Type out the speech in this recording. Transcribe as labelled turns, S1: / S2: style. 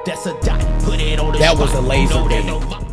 S1: that's a dot. Put it on the
S2: That
S1: spot.
S2: was a laser
S1: You know
S2: beam.
S1: there's no